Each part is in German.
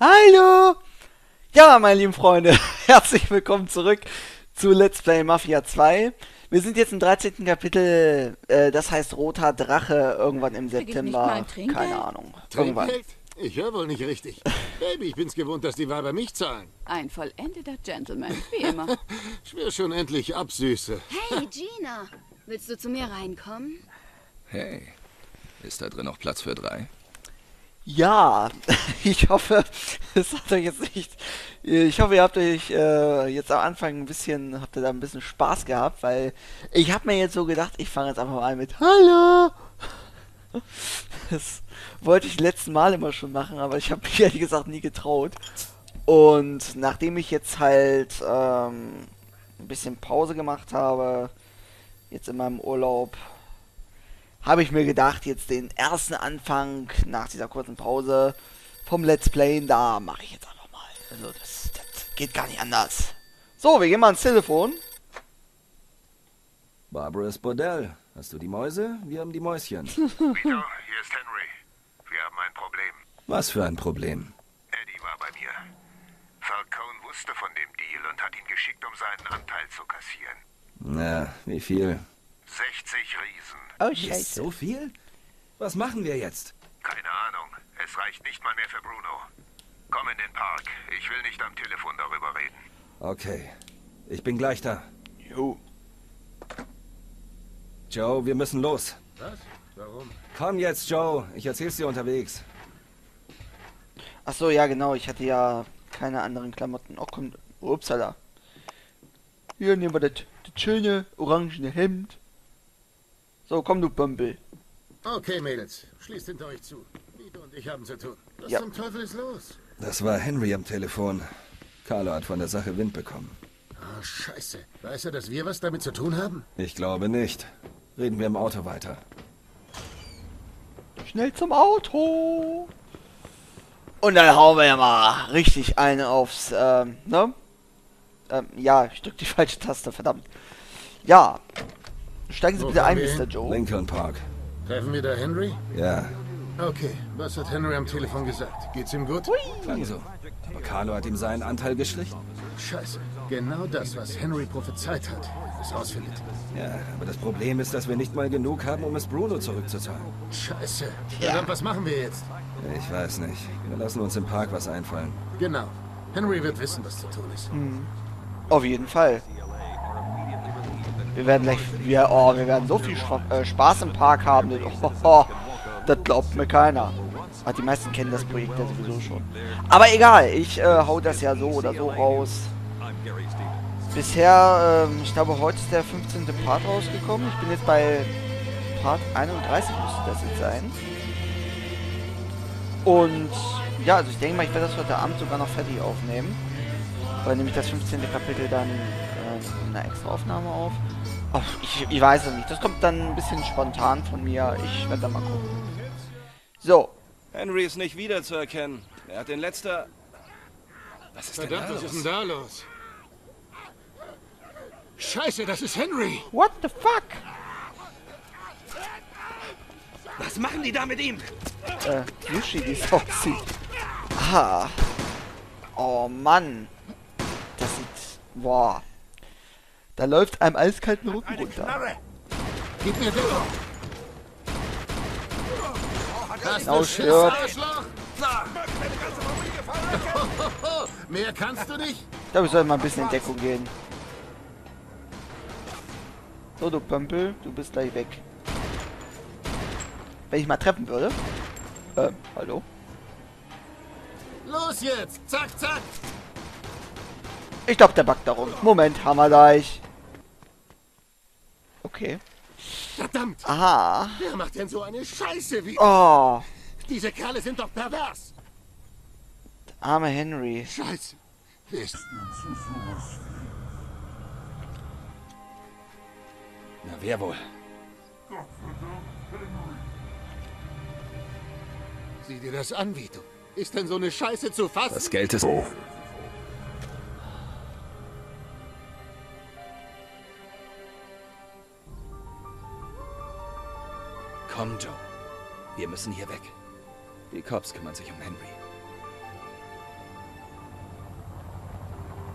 Hallo! Ja, meine lieben Freunde, herzlich willkommen zurück zu Let's Play Mafia 2. Wir sind jetzt im 13. Kapitel, das heißt Roter Drache, irgendwann im Krieg ich nicht mal September. ein Trinkgeld? Keine Ahnung. Irgendwann. Trinkgeld? Ich höre wohl nicht richtig. Baby, ich bin's gewohnt, dass die Weiber mich zahlen. Ein vollendeter Gentleman, wie immer. Ich will schon endlich ab, Süße. Hey, Gina, willst du zu mir reinkommen? Hey, ist da drin noch Platz für 3? Ja, ich hoffe, es hat euch jetzt nicht. Ich hoffe, ihr habt euch jetzt am Anfang habt ihr da ein bisschen Spaß gehabt, weil ich habe mir jetzt so gedacht, ich fange jetzt einfach mal mit Hallo! Das wollte ich letzten Mal immer schon machen, aber ich habe mich ehrlich gesagt nie getraut. Und nachdem ich jetzt halt ein bisschen Pause gemacht habe, jetzt in meinem Urlaub, habe ich mir gedacht, jetzt den ersten Anfang nach dieser kurzen Pause vom Let's Playen, da mache ich jetzt einfach mal. Also das geht gar nicht anders. So, wir gehen mal ans Telefon. Barbaras Bordell. Hast du die Mäuse? Wir haben die Mäuschen. Vito, hier ist Henry. Wir haben ein Problem. Was für ein Problem? Eddie war bei mir. Falcone wusste von dem Deal und hat ihn geschickt, um seinen Anteil zu kassieren. Na, wie viel? 60 Riesen. Oh, Ist scheiße. so viel? Was machen wir jetzt? Keine Ahnung. Es reicht nicht mal mehr für Bruno. Komm in den Park. Ich will nicht am Telefon darüber reden. Okay, ich bin gleich da. Jo. Joe, wir müssen los. Was? Warum? Komm jetzt, Joe. Ich erzähl's dir unterwegs. Ach so, ja genau, ich hatte ja keine anderen Klamotten. Oh, komm, upsala. Hier nehmen wir das schöne orangene Hemd. So, komm du Bumble. Okay, Mädels, schließt hinter euch zu. Vito und ich haben zu tun. Was Ja. zum Teufel ist los? Das war Henry am Telefon. Carlo hat von der Sache Wind bekommen. Oh, scheiße. Weiß er, dass wir was damit zu tun haben? Ich glaube nicht. Reden wir im Auto weiter. Schnell zum Auto. Und dann hauen wir ja mal richtig eine aufs, ne? Ja, ich drück die falsche Taste, verdammt. Ja. Steigen Sie Wo bitte ein, fahren wir Mr. hin? Joe. Lincoln Park. Treffen wir da Henry? Ja, Okay, was hat Henry am Telefon gesagt? Geht's ihm gut? klang so. Aber Carlo hat ihm seinen Anteil gestrichen. Scheiße. Genau das, was Henry prophezeit hat, ist ausfindet. Ja, aber das Problem ist, dass wir nicht mal genug haben, um es Bruno zurückzuzahlen. Scheiße. Verdammt, was machen wir jetzt? Ich weiß nicht. Wir lassen uns im Park was einfallen. Genau. Henry wird wissen, was zu tun ist. Auf jeden Fall. Wir werden gleich, wir werden so viel Spaß im Park haben. Das glaubt mir keiner. Aber die meisten kennen das Projekt ja sowieso schon. Aber egal, ich hau das ja so oder so raus. Bisher, ich glaube, heute ist der 15. Part rausgekommen. Ich bin jetzt bei Part 31, müsste das jetzt sein. Und ja, also ich denke mal, ich werde das heute Abend sogar noch fertig aufnehmen. Weil nämlich das 15. Kapitel dann eine extra Aufnahme auf. Ach, ich weiß es nicht. Das kommt dann ein bisschen spontan von mir. Ich werde dann mal gucken. So. Henry ist nicht wiederzuerkennen. Er hat den letzter... Was ist Verdammt, denn was da ist los? denn da los? Scheiße, das ist Henry! What the fuck? Was machen die da mit ihm? Yushi, die es aussieht. Ah. Oh Mann. Das sieht... Boah. Da läuft einem eiskalten Rücken runter. Gib mir Deckung! Das Genau, ist stirb. Arschloch! Mehr kannst du nicht? Ich glaube, ich soll mal ein bisschen in Deckung gehen. So, du Pömpel, du bist gleich weg. Wenn ich mal treffen würde. Hallo? Los jetzt! Zack, zack! Ich glaube, der backt darum. Moment, haben wir gleich. Okay. Verdammt! Aha. Wer macht denn so eine Scheiße wie... Oh, Diese Kerle sind doch pervers! arme Henry. Scheiße! Wer ist... Na, wer wohl? Sieh dir das an, Vito. Ist denn so eine Scheiße zu fassen? Das Geld ist... Komm, Joe. Wir müssen hier weg. Die Cops kümmern sich um Henry.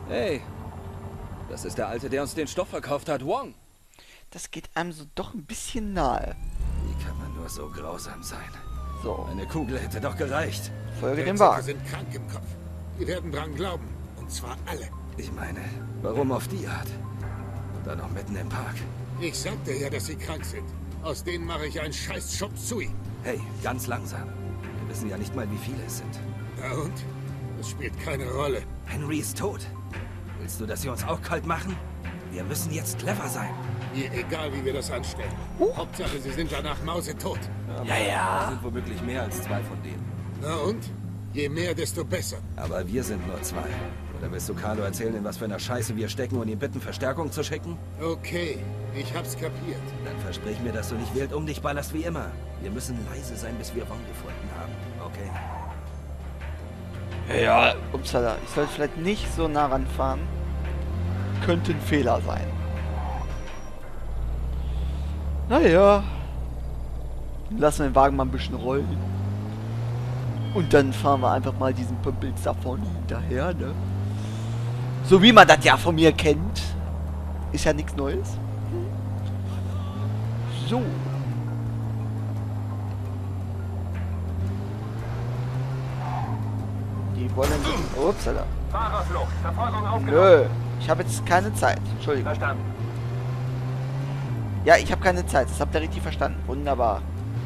Hey, das ist der Alte, der uns den Stoff verkauft hat, Wong. Das geht einem so doch ein bisschen nahe. Wie kann man nur so grausam sein? So, Eine Kugel hätte doch gereicht. folge dem Wärter Wagen. sind krank im Kopf. Die werden dran glauben. Und zwar alle. Ich meine, warum auf die Art? Und dann noch mitten im Park. Ich sagte ja, dass sie krank sind. Aus denen mache ich einen scheiß Chop Suey. Hey, ganz langsam. Wir wissen ja nicht mal, wie viele es sind. Na und? Das spielt keine Rolle. Henry ist tot. Willst du, dass sie uns auch kalt machen? Wir müssen jetzt clever sein. Mir egal, wie wir das anstellen. Hauptsache, sie sind danach mausetot. Da sind womöglich mehr als 2 von denen. Na und? Je mehr, desto besser. Aber wir sind nur 2. Oder willst du Carlo erzählen, in was für einer Scheiße wir stecken und ihn bitten, Verstärkung zu schicken? Okay, ich hab's kapiert. Dann versprich mir, dass du nicht wild um dich ballerst wie immer. Wir müssen leise sein, bis wir Wong gefunden haben. Okay? Ja, upsala. Ich sollte vielleicht nicht so nah ranfahren. Könnte ein Fehler sein. Naja. Lassen wir den Wagen mal ein bisschen rollen. Und dann fahren wir einfach mal diesen Pömpels da vorne hinterher, ne? So wie man das ja von mir kennt. Ist ja nichts Neues. So. Die wollen... Upsala. Fahrerflucht, Verfolgung aufgenommen. Nö, ich habe jetzt keine Zeit. Entschuldigung. Verstanden. Ja, ich habe keine Zeit. Das habt ihr richtig verstanden. Wunderbar.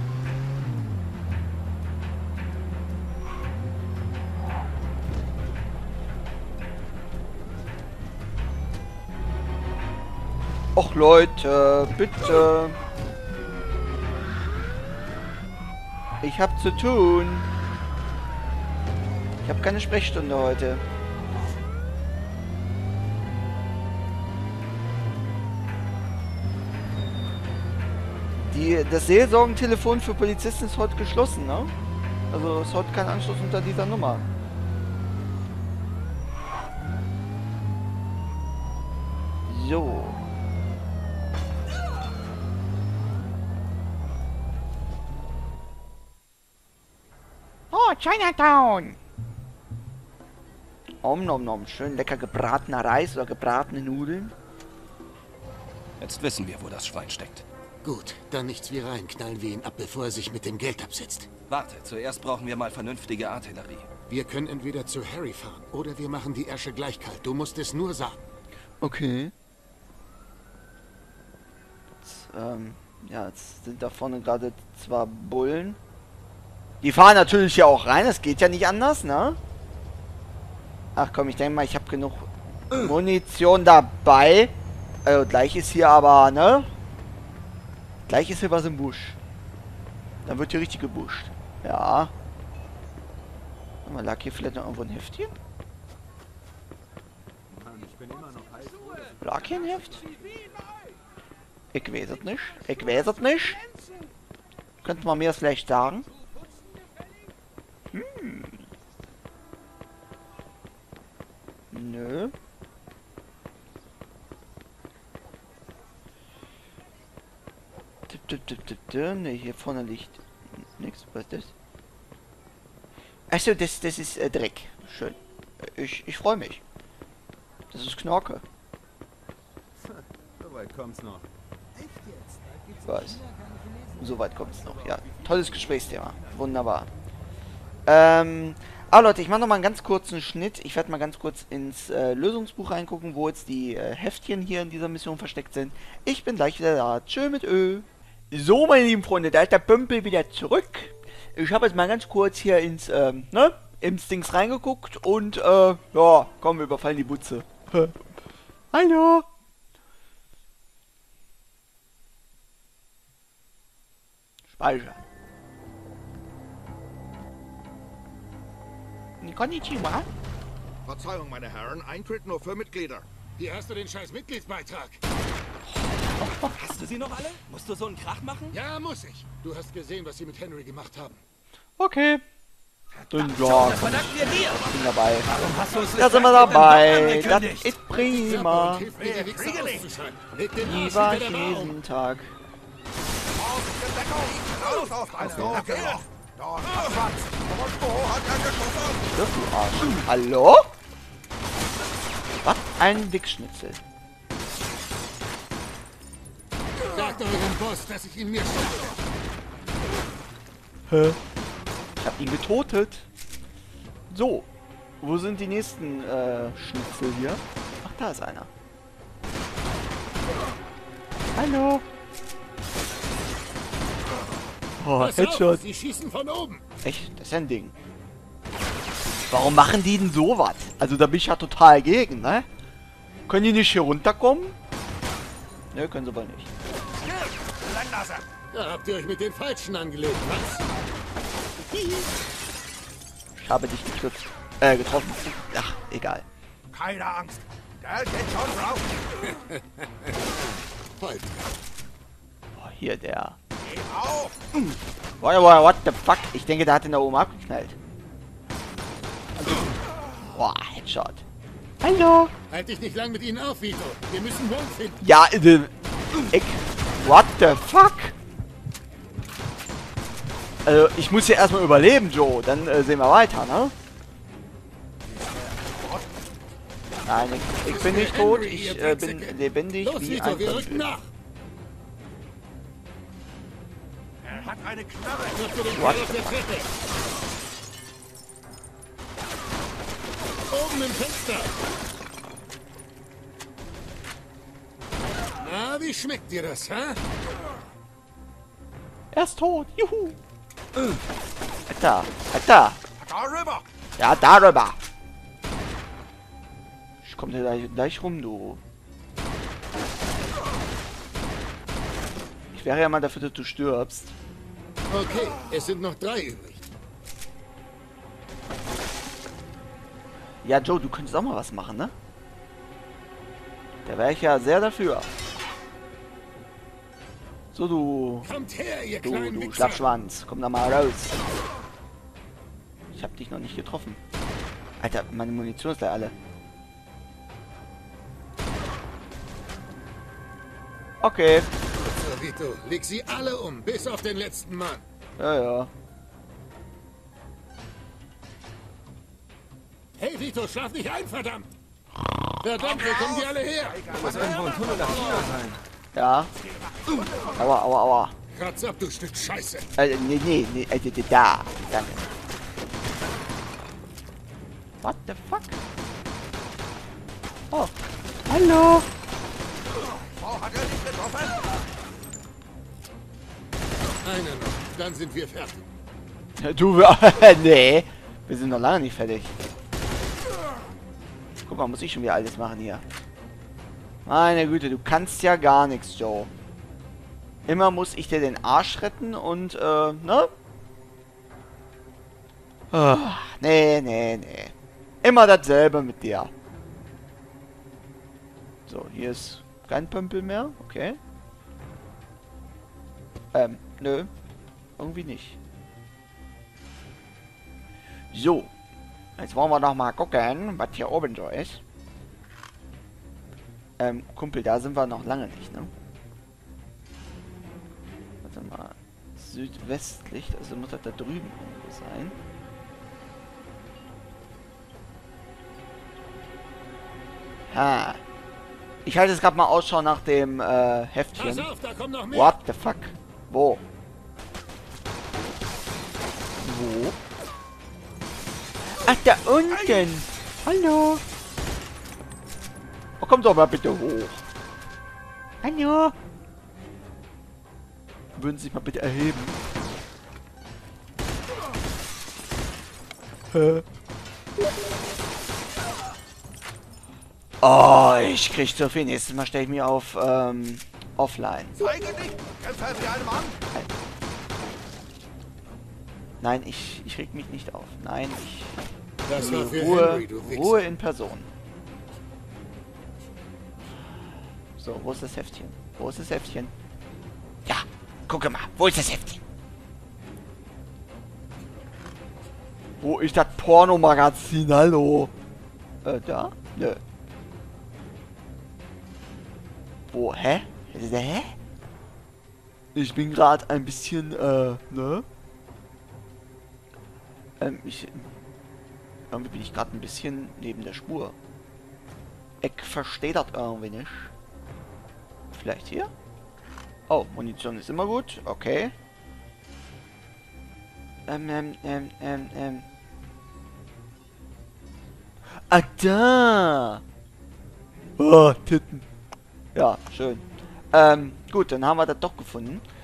Och Leute, bitte. Ich hab zu tun. Ich habe keine Sprechstunde heute. Das Seelsorgentelefon für Polizisten ist heute geschlossen, ne? Also ist heute kein Anschluss unter dieser Nummer. So. Oh, Chinatown! Om nom nom, schön lecker gebratener Reis oder gebratene Nudeln. Jetzt wissen wir, wo das Schwein steckt. Gut, dann nichts wie rein. Knallen wir ihn ab, bevor er sich mit dem Geld absetzt. Warte, zuerst brauchen wir mal vernünftige Artillerie. Wir können entweder zu Harry fahren oder wir machen die Ärsche gleich kalt. Du musst es nur sagen. Okay. Jetzt, ja, jetzt sind da vorne gerade 2 Bullen. Die fahren natürlich ja auch rein, das geht ja nicht anders, ne? Ach komm, ich denke mal, ich habe genug Munition dabei. Also gleich ist hier aber, ne? Gleich ist hier was im Busch. Dann wird hier richtig gebuscht. Ja. Lag hier vielleicht noch irgendwo ein Heftchen? Lag hier ein Heft? Ich weiß es nicht. Ich weiß es nicht. Könnte man mir das vielleicht sagen? Nö. Ne, hier vorne liegt nichts. Was ist das? Achso, das ist Dreck. Schön. Ich freue mich. Das ist Knorke. Soweit kommt's noch. Was? Soweit kommt es noch. Ja, tolles Gesprächsthema. Wunderbar. Aber Leute, ich mache noch mal einen ganz kurzen Schnitt. Ich werde mal ganz kurz ins Lösungsbuch reingucken, wo jetzt die Heftchen hier in dieser Mission versteckt sind. Ich bin gleich wieder da. Tschö mit Ö. So, meine lieben Freunde, da ist der Pömpel wieder zurück. Ich habe jetzt mal ganz kurz hier ins Dings reingeguckt und, ja, komm, wir überfallen die Butze. Hallo. Speichern. Konnichiwa. Verzeihung, meine Herren, Eintritt nur für Mitglieder. Hier hast du den scheiß Mitgliedsbeitrag. Hast du sie noch alle? Musst du so einen Krach machen? Ja, muss ich. Du hast gesehen, was sie mit Henry gemacht haben. Okay. Dann ja, Das verdanken wir dir! ich bin dabei. Warum hast du uns Da sind wir dabei. Das ist prima. Hilf mir, die Wichser auszuschalten. Leg den Arsch Lieber hinter der Mauer. Chinesen-Tag. Los auf, also, okay. Das du Arsch. Hallo? Was ein Wichsschnitzel. Sagt eurem Boss, dass ich ihn mir schnappe. Hä? Ich hab ihn getötet. So. Wo sind die nächsten Schnitzel hier? Ach, da ist einer. Hallo. Oh, Pass Headshot. auf, sie schießen von oben. Echt? Das ist ja ein Ding. Warum machen die denn sowas? Also da bin ich ja total gegen, ne? Können die nicht hier runterkommen? Ne, können sie wohl nicht. Da habt ihr euch mit den Falschen angelegt, was? Ich habe dich getroffen. Ach, egal. Keine Angst. Der geht schon drauf. Halt. Oh, hier der. Geh auf. What the fuck? Ich denke, der hat den da oben abgeknallt. Boah, Headshot. Hallo. Halt dich nicht lang mit ihnen auf, Vito. Wir müssen Wong finden. Ja, what the fuck? Also, ich muss hier erstmal überleben, Joe. Dann sehen wir weiter, ne? Nein, ich bin nicht tot. Ich bin lebendig Los, wie Vito, ein wir rücken Teufel. nach. Er hat eine Knarre. Macht ihr den What? Kerl auf der Treppe. Oben im Fenster. Na, wie schmeckt dir das, hä? Er ist tot. Juhu. Alter. Alter. Darüber. Ja, darüber. Ich komme dir gleich rum, du. Ich wäre ja mal dafür, dass du stirbst. Okay, es sind noch 3 übrig. Ja, Joe, du könntest auch mal was machen, ne? Da wäre ich ja sehr dafür. So, du Kommt her, ihr kleinen Wichser. Schlappschwanz. Komm da mal raus. Ich hab dich noch nicht getroffen. Alter, meine Munition ist gleich alle. Okay. So, Vito, leg sie alle um, bis auf den letzten Mann. Ja, ja. Hey, Vito, schlaf nicht ein, verdammt! Verdammt, wo kommen die alle her? Muss irgendwo ein Tunnel nach China sein. Ja. Aua, aua, aua. Kratz ab, du Stück Scheiße. Nee, da. Danke. What the fuck? Oh. Hallo. Oh, hat er dich getroffen? Einer noch, dann sind wir fertig. Du, nee. Wir sind noch lange nicht fertig. Guck mal, muss ich schon wieder alles machen hier. Meine Güte, du kannst ja gar nichts, Joe. Immer muss ich dir den Arsch retten und, ne? Nee. Immer dasselbe mit dir. So, hier ist kein Pömpel mehr. Okay. Nö. Irgendwie nicht. So. Jetzt wollen wir noch mal gucken, was hier oben so ist. Kumpel, da sind wir noch lange nicht, ne? Warte mal. Südwestlich, also muss das da drüben irgendwo sein. Ha. Ich halte jetzt gerade mal Ausschau nach dem Heftchen. Pass auf, da kommen noch mehr. What the fuck? Wo? Wo? Ach, da unten. Hallo. Oh, kommt doch mal bitte hoch. Hallo. Würden Sie sich mal bitte erheben? Hä? Oh, ich krieg zu viel. Nächstes Mal stelle ich mich auf offline. Zeige dich. Kämpfe wie ein Mann. Nein, ich reg mich nicht auf. Nein, ich... Das war für Ruhe, Henry, du Wichser. Ruhe in Person. So, wo ist das Heftchen? Wo ist das Heftchen? Ja, gucke mal. Wo ist das Heftchen? Wo ist das Pornomagazin? Hallo? Da? Nö. Wo? Hä? Hä? Ich bin gerade ein bisschen, ne? Irgendwie bin ich gerade ein bisschen neben der Spur. Ich verstehe das irgendwie nicht. Vielleicht hier? Oh, Munition ist immer gut. Okay. Ah, da! Oh, Titten. Ja, schön. Gut, dann haben wir das doch gefunden.